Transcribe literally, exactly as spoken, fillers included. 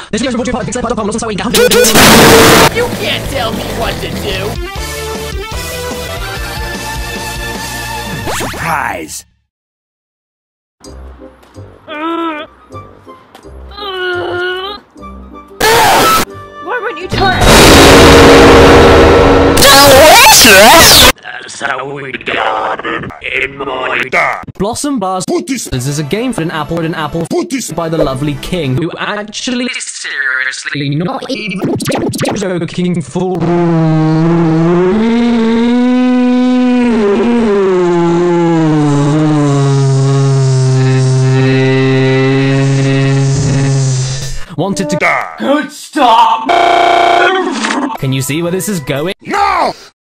This is brought to you by Pixel dot com. You can't tell me what to do! Surprise! Why weren't you doing Delicious! That's how we got it in my dad. Blossom Bars. Put this. This is a game for an apple and an apple Put this. by the lovely king, who actually Seriously, not even joking for. Wanted to. Die. Good stop! Can you see where this is going? No!